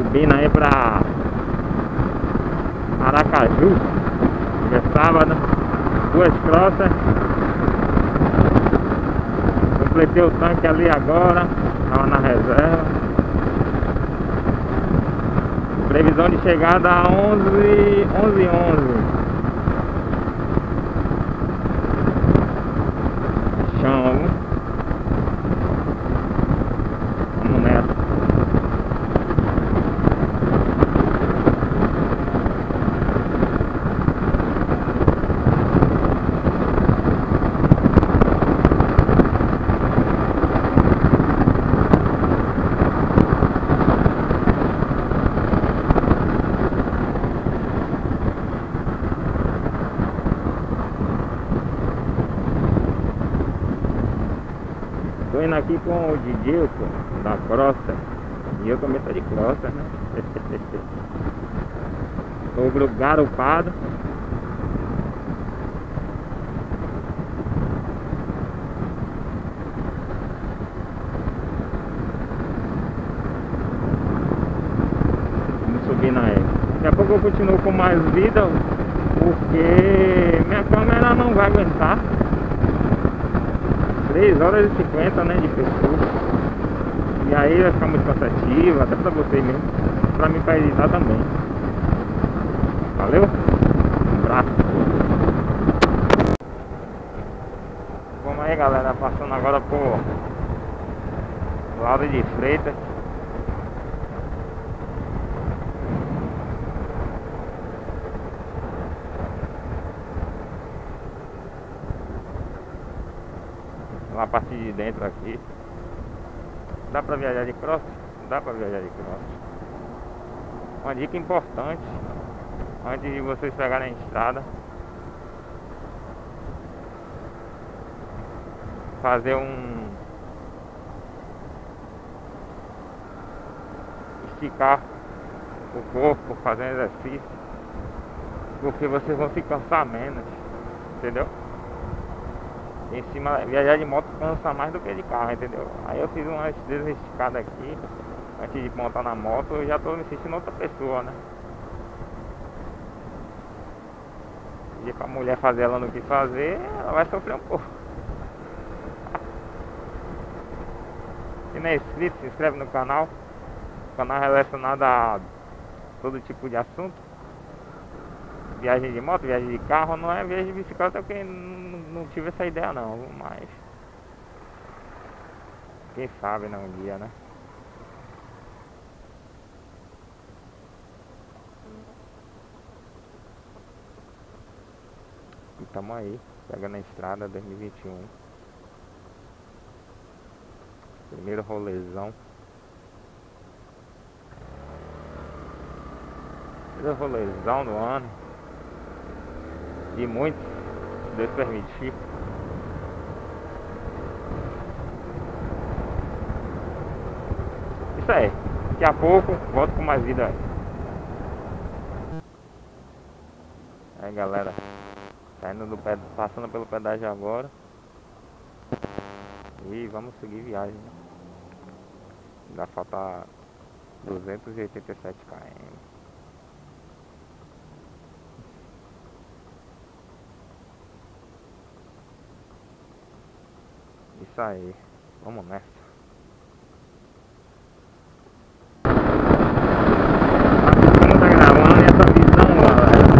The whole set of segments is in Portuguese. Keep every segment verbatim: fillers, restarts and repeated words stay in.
Subindo aí pra Aracaju. Hoje é sábado. Duas crossas. Completei o tanque ali agora. Tava na reserva. Previsão de chegada a onze, onze, onze. Chão. Vamos nessa. Tô indo aqui com o Didilco da crosta. E eu também tô de crosta, né? Tô garupado. Vamos subir na égua. Daqui a pouco eu continuo com mais vida, porque minha câmera não vai aguentar três horas e cinquenta, né, de pessoa. E aí vai ficar muito cansativo, até pra você mesmo, pra mim, pra editar também. Valeu? Um abraço. Vamos aí, galera, passando agora por Lauro de Freitas. A partir de dentro aqui. Dá pra viajar de cross? Dá pra viajar de cross. Uma dica importante antes de vocês pegarem a estrada: fazer um esticar o corpo, fazer um exercício, porque vocês vão se cansar menos, entendeu? Em cima, viajar de moto cansa mais do que de carro, entendeu? Aí eu fiz umas desesticadas aqui antes de montar na moto. Eu já tô me sentindo outra pessoa, né? E pra mulher fazer, ela não quis fazer, ela vai sofrer um pouco. Se não é inscrito, se inscreve no canal. O canal relacionado a todo tipo de assunto. Viagem de moto, viagem de carro, não é viagem de bicicleta, porque não, não tive essa ideia não, mas quem sabe, né, um dia, né? E tamo aí, pegando a estrada dois mil e vinte e um. Primeiro rolezão. Primeiro rolezão do ano. E muitos, se Deus permitir. Isso aí. Daqui a pouco volto com mais vida aí. Aí, galera, tá indo do pé, passando pelo pedágio agora. E vamos seguir viagem, né? Ainda falta duzentos e oitenta e sete quilômetros. Isso aí, vamos nessa. Vamos tá gravando essa visão, galera.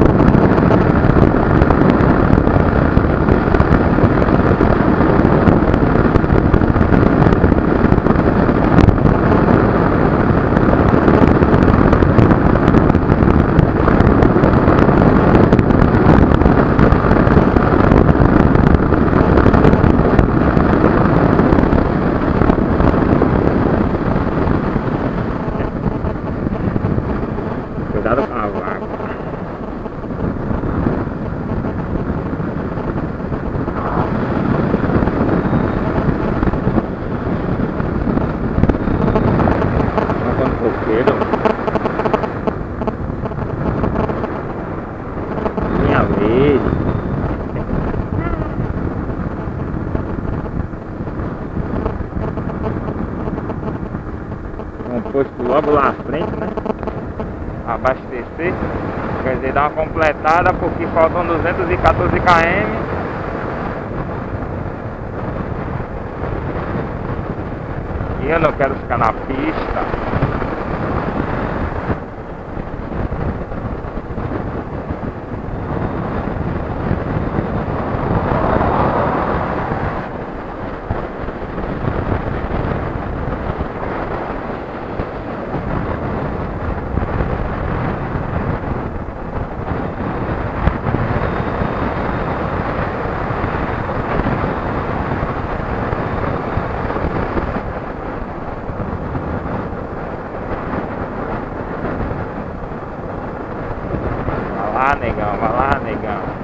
Cuidado com a vaca. Olha quanto coqueiro. Minha vez. Um posto logo lá à frente, né? abastecer, quer dizer, dar uma completada, porque faltam duzentos e quatorze quilômetros. E eu não quero ficar na pista. Vai lá, negão, vai lá, negão.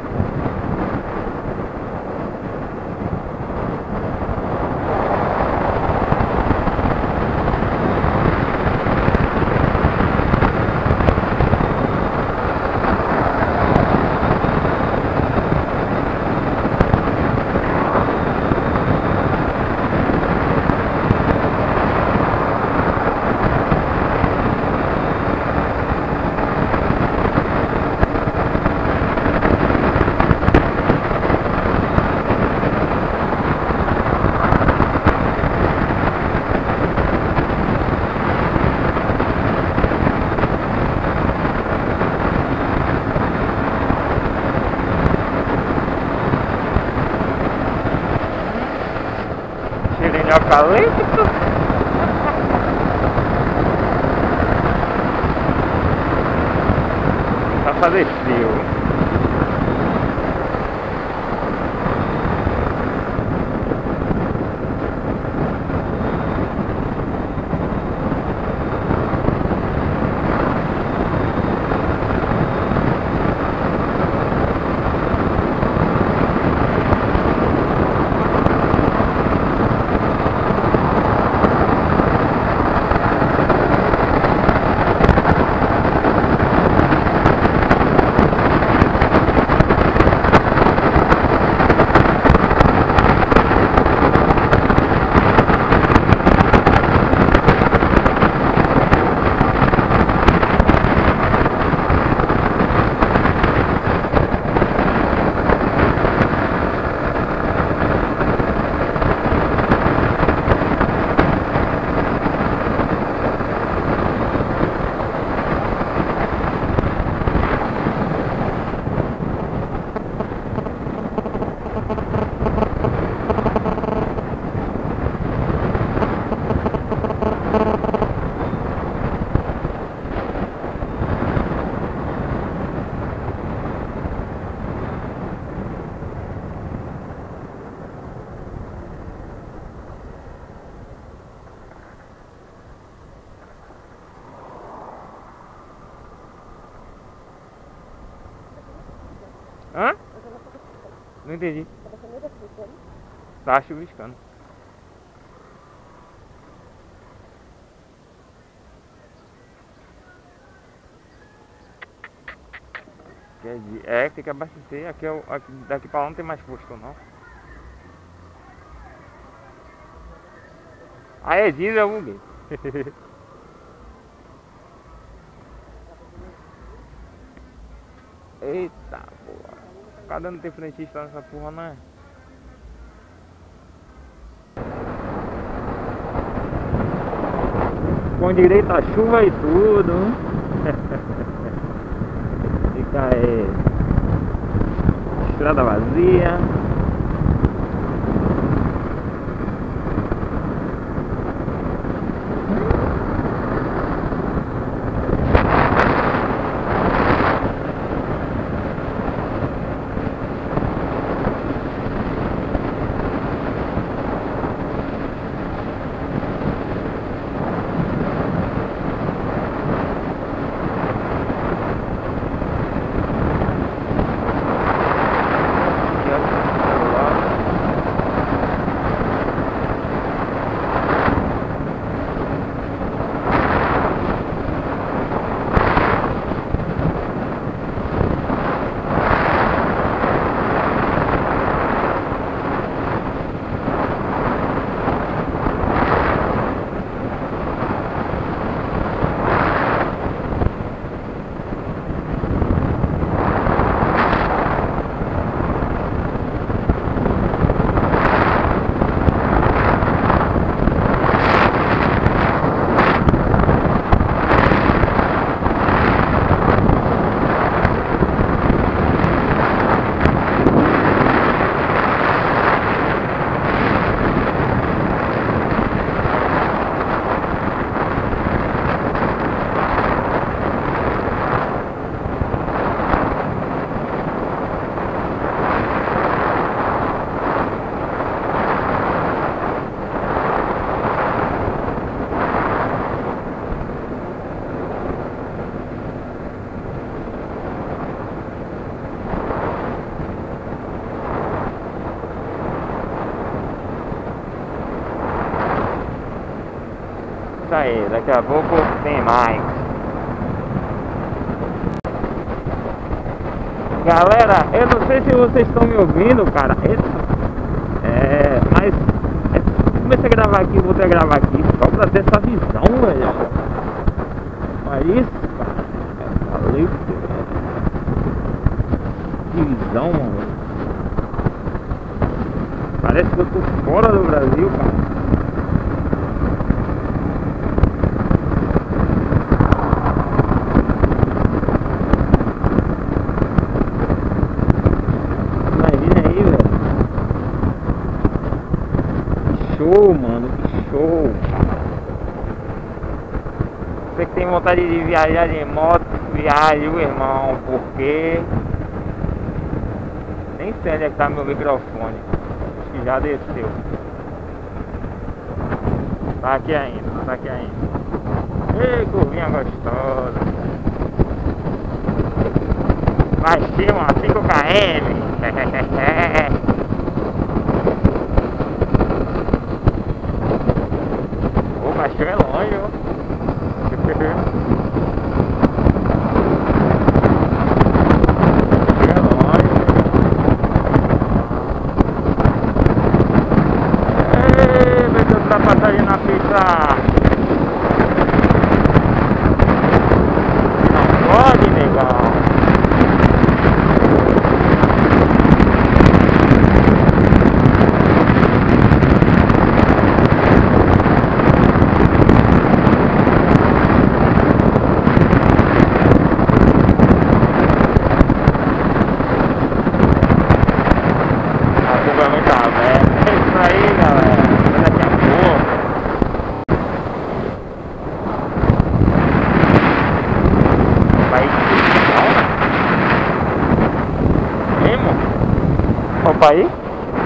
Cheirinho de eucalipto. Vai fazer frio. Hã? Não entendi. Tá chuviscando. Quer dizer, é, tem que abastecer. Aqui, é o- aqui, daqui pra lá não tem mais posto não. Aí é diesel, eu buguei. Eita porra. Cada não tem frentista nessa porra, não é? Com direito a chuva e tudo. Fica aí. Estrada vazia. Aqui, ó. Isso aí, daqui a pouco tem mais. Galera, eu não sei se vocês estão me ouvindo, cara. É, mas é, comecei a gravar aqui, vou ter a gravar aqui só pra ter essa visão, velho. Olha isso, cara. Valeu, que visão, mano. Parece que eu tô fora do Brasil, cara. Show, mano, que show. Você que tem vontade de viajar de moto, viaje, irmão, porque nem sei onde é que tá meu microfone. Acho que já desceu. Tá aqui ainda, tá aqui ainda. Ei, curvinha gostosa. Vai ser uma cinco quilômetros. Acho que é longe, ó. É longe. Ei, meu Deus, tá passando na pista. Não pode, negão. Opa aí.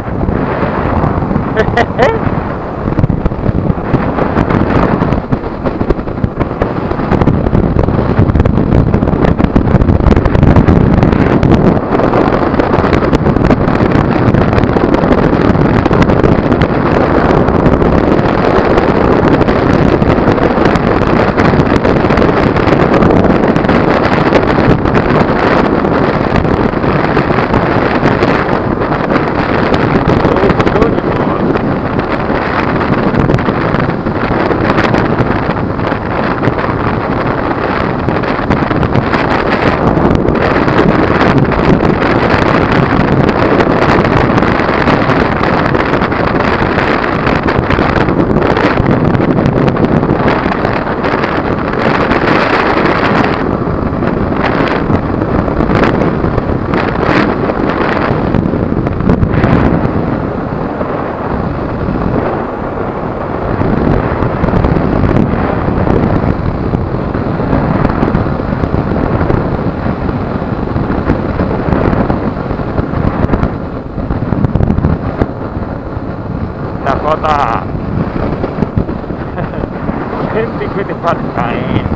Já falta cento e cinquenta e quatro quilômetros.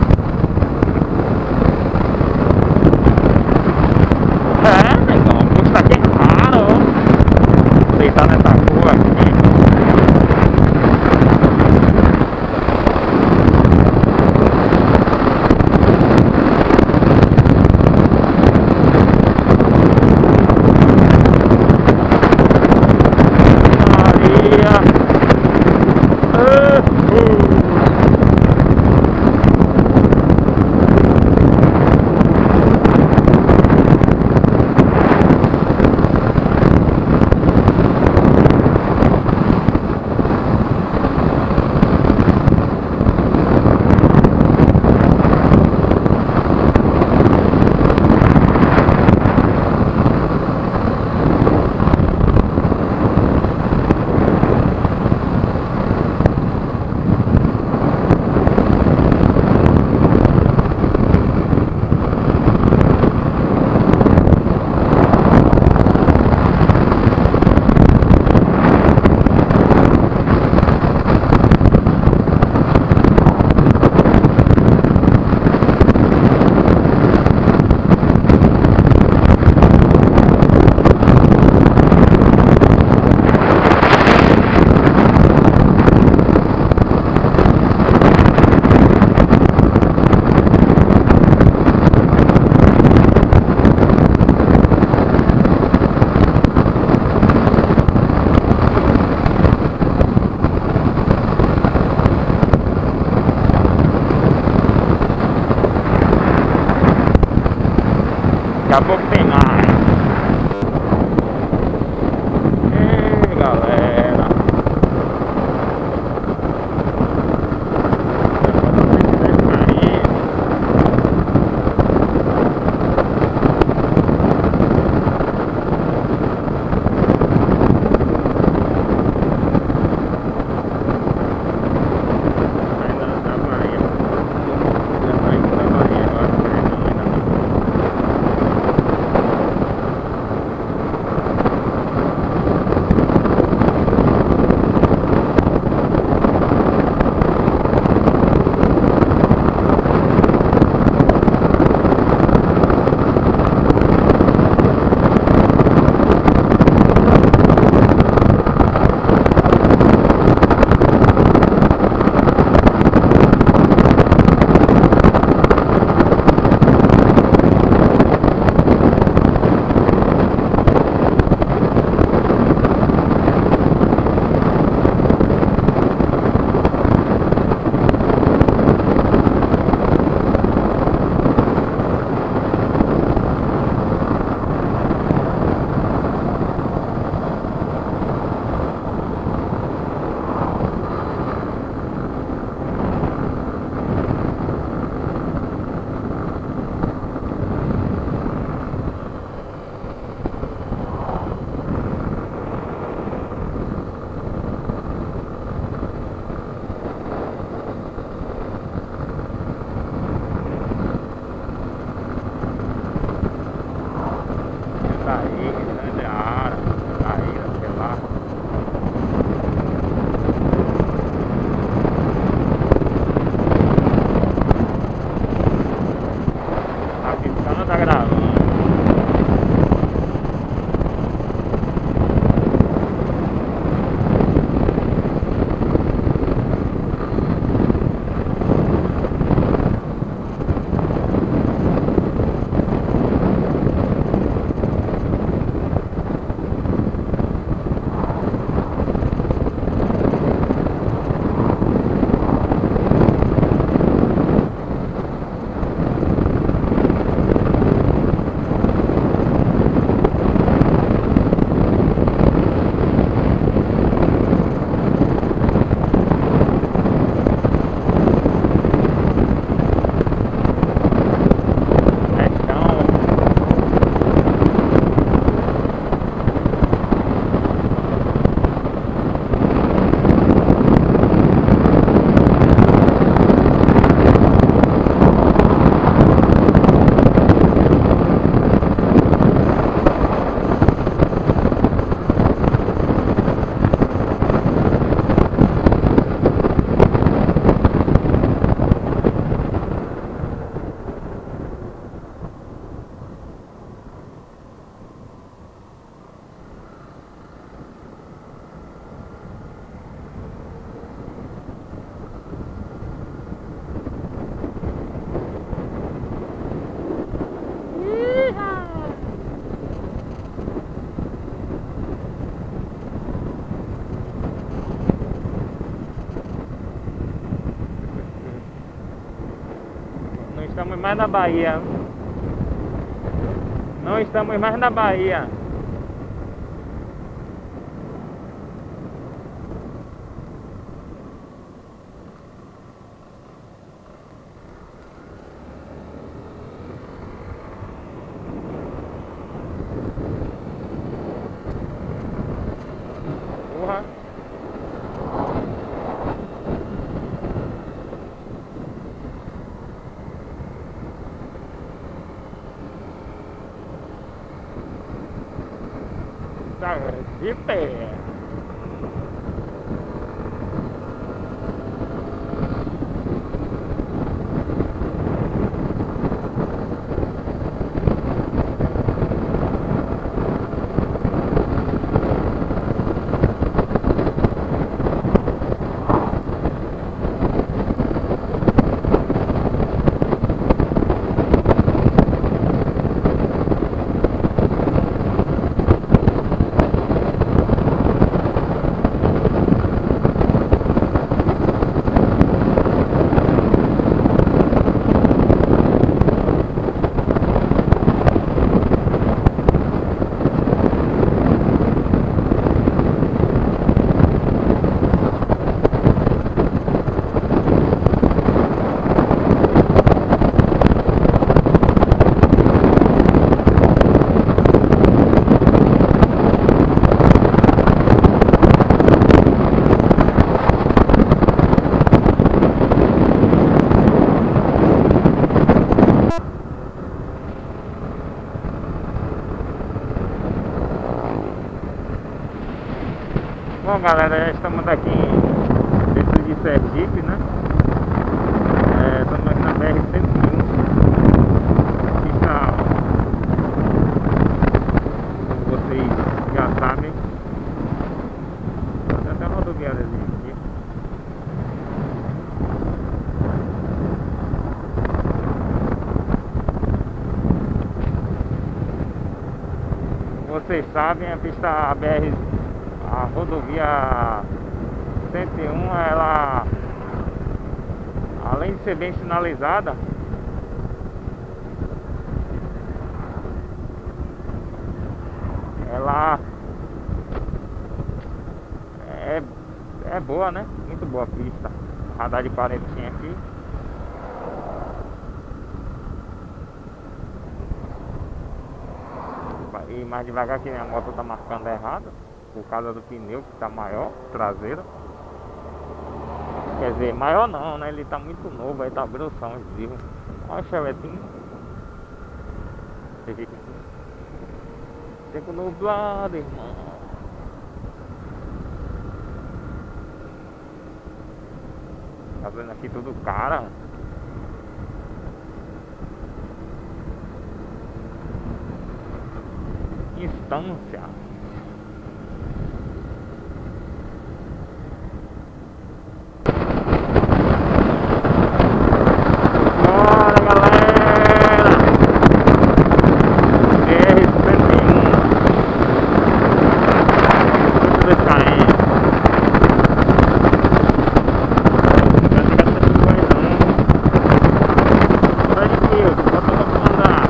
É, negão, o custo aqui é caro. Deitar nessa rua aqui. Daqui a pouco tem mais. Ei, galera. Estamos mais na Bahia. Não estamos mais na Bahia. Porra. De pé. galera, já estamos aqui dentro de Sergipe, né? É, estamos aqui na B R cento e um. Aqui está, como vocês já sabem, tem até uma rodoviáriazinha aqui. Vocês sabem, a pista a B R, a rodovia cento e um, ela, além de ser bem sinalizada, ela é, é boa, né? Muito boa a pista. Radar de quarentinha aqui. E mais devagar que minha moto tá marcando errado por causa do pneu que tá maior, traseiro. Quer dizer, maior não, né? Ele tá muito novo, aí tá grossão, viu? Olha o chevetinho. Tempo nublado, irmão. Tá vendo aqui tudo cara. Instância. Bora, galera! B R cento e um, dois km. Bora de fio, bota pra comandar.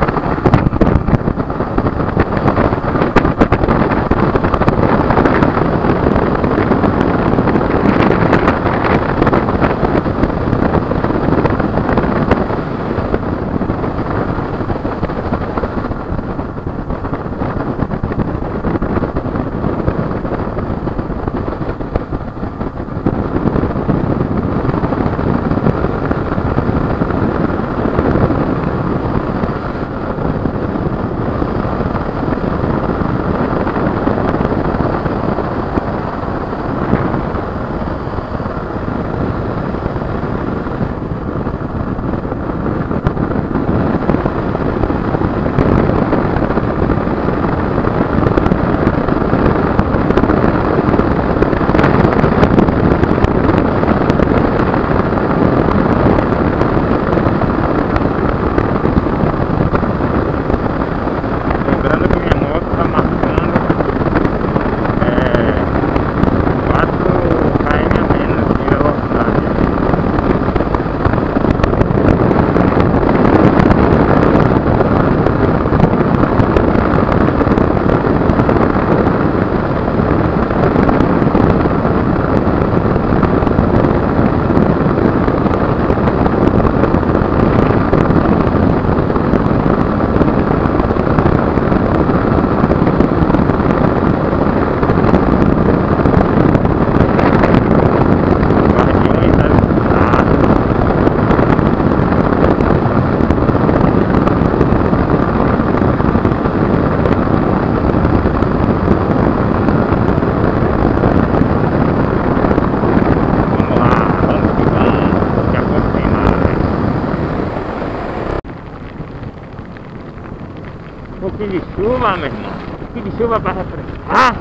Um pouquinho de chuva, meu irmão. Um pouquinho de chuva para refrescar.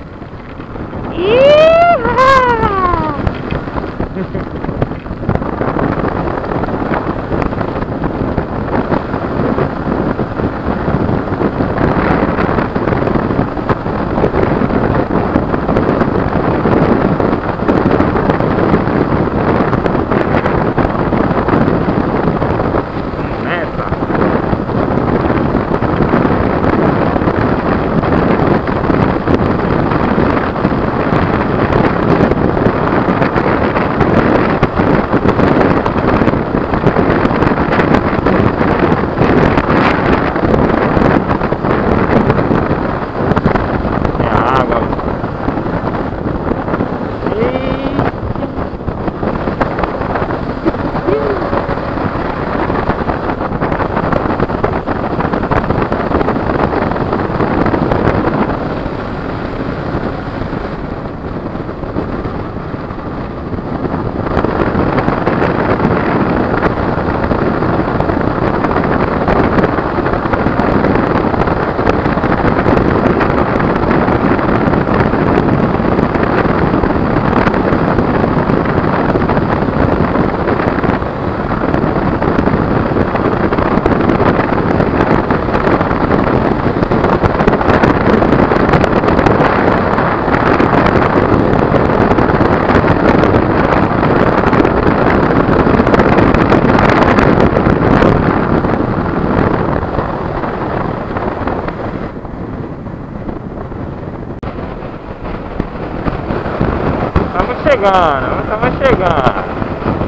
chegando, estamos chegando.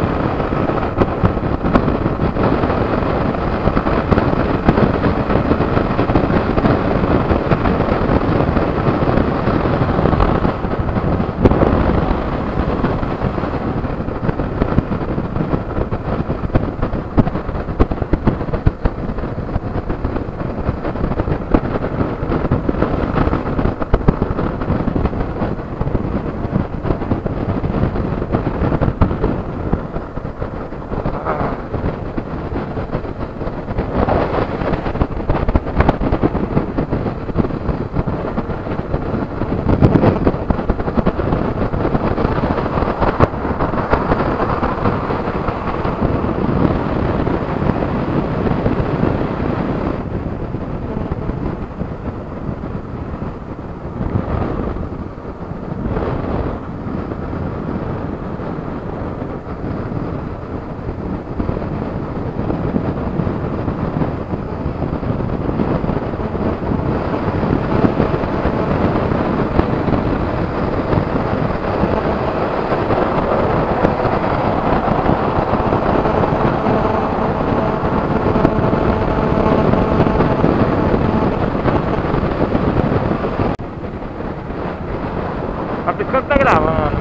A piscando tá gravando.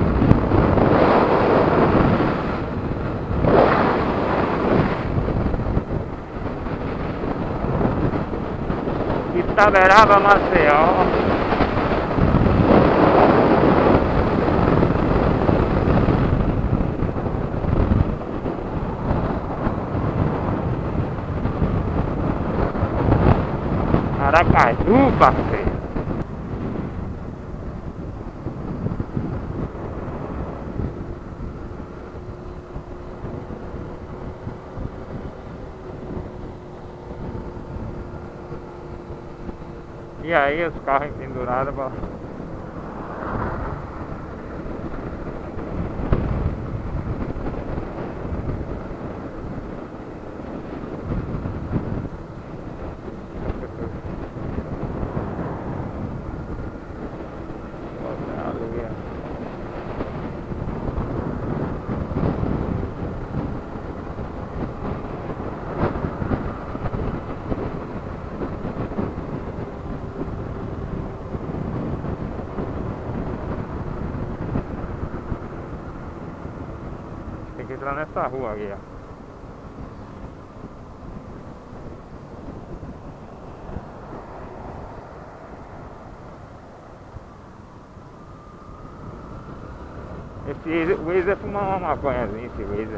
Itaberaba, Maceió. Aracaju, parceiro. E aí os carros pendurados pra... Tem que entrar nessa rua aqui, ó. Esse Waze fuma uma maconhazinha, esse Waze.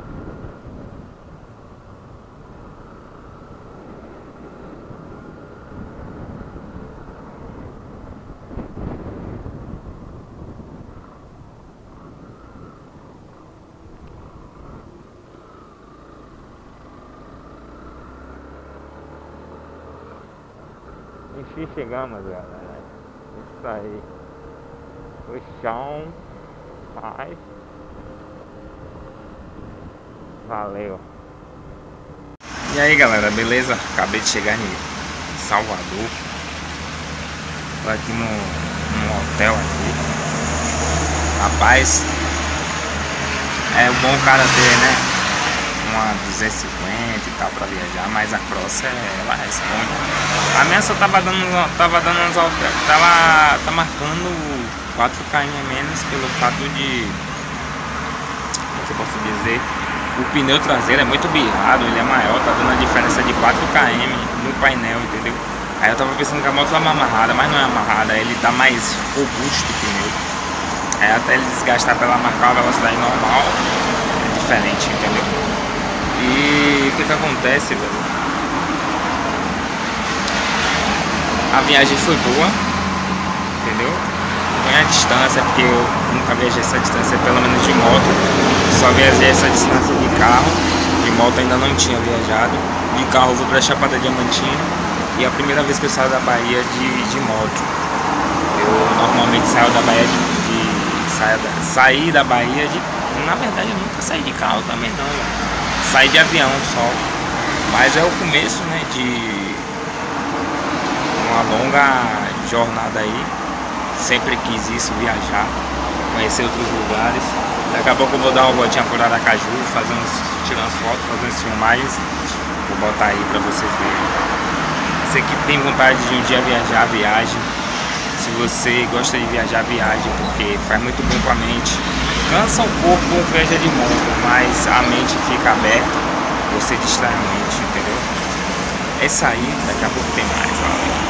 Enfim, chegamos, galera. Isso aí. O chão. Mais. Valeu. E aí, galera, beleza? Acabei de chegar em Salvador. Tô aqui no, no hotel aqui. Rapaz, é bom o cara ter, né, uma duzentos e cinquenta e tal pra viajar, mas a cross, ela responde. A minha só tava dando, tava dando uns altas, tava tá marcando quatro quilômetros a menos pelo fato de, como é que eu posso dizer, o pneu traseiro é muito birrado, ele é maior, tá dando a diferença de quatro quilômetros no painel, entendeu? Aí eu tava pensando que a moto tava amarrada, mas não é amarrada, ele tá mais robusto o pneu. Aí até ele desgastar pra ela marcar a velocidade normal, é diferente, entendeu? E o que que acontece, velho? A viagem foi boa, entendeu? Não é a distância, porque eu nunca viajei essa distância, pelo menos de moto. Só viajei essa distância de carro, de moto ainda não tinha viajado. De carro eu vou pra Chapada Diamantina, e é a primeira vez que eu saio da Bahia de, de moto. Eu normalmente saio da Bahia de... de saio da, saí da Bahia de... Na verdade eu nunca saí de carro também não, velho. Saí de avião só. Mas é o começo, né, de uma longa jornada aí. Sempre quis isso, viajar, conhecer outros lugares. Daqui a pouco eu vou dar uma voltinha por Aracaju, fazer uns, tirar umas fotos, fazer umas filmagens. Vou botar aí pra vocês verem. Você que tem vontade de um dia viajar, viaje. Se você gosta de viajar, viaje, porque faz muito bem com a mente. Cansa o corpo, viaja de moto, mas a mente fica aberta, você distrai a mente, entendeu? É isso aí, daqui a pouco tem mais, ó.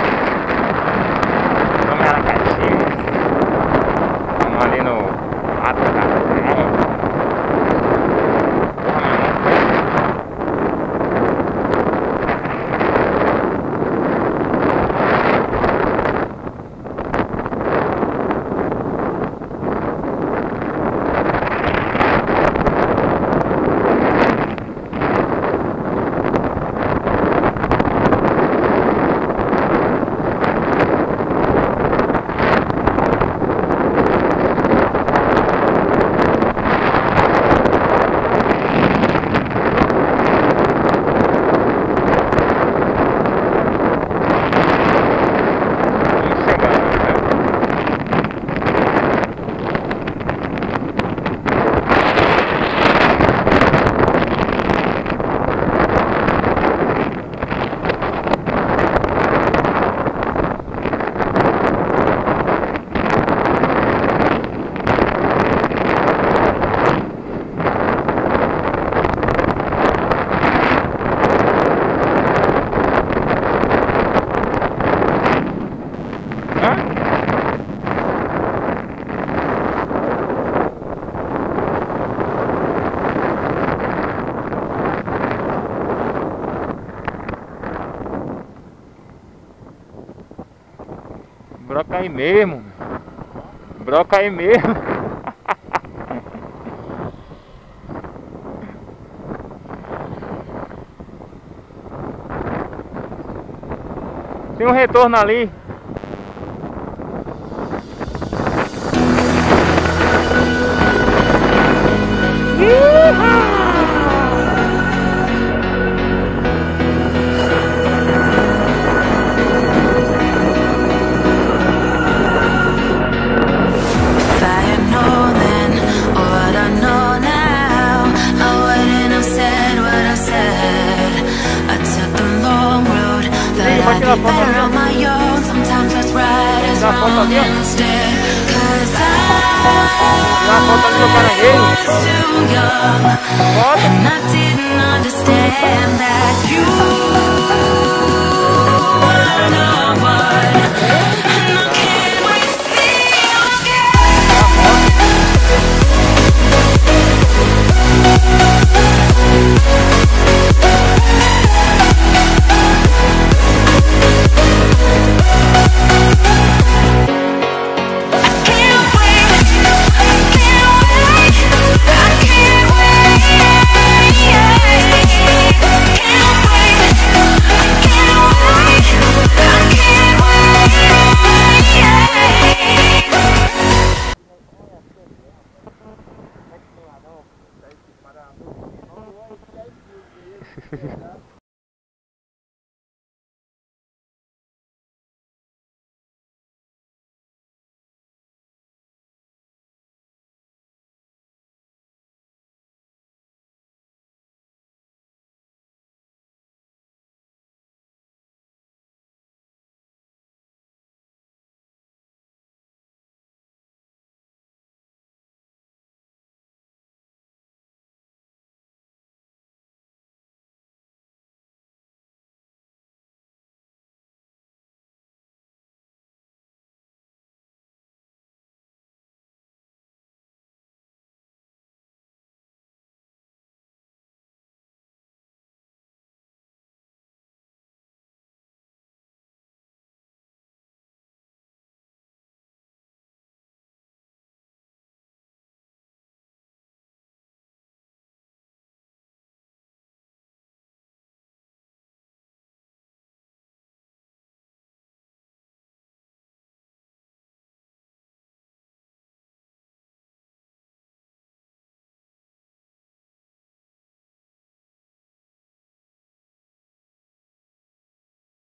Vamos lá na caixinha. Vamos ali no Aracaju. Broca aí mesmo. Broca aí mesmo. Tem um retorno ali. Tirar foto ali, tirar foto ali, ó. Tirar foto ali do caranguejo.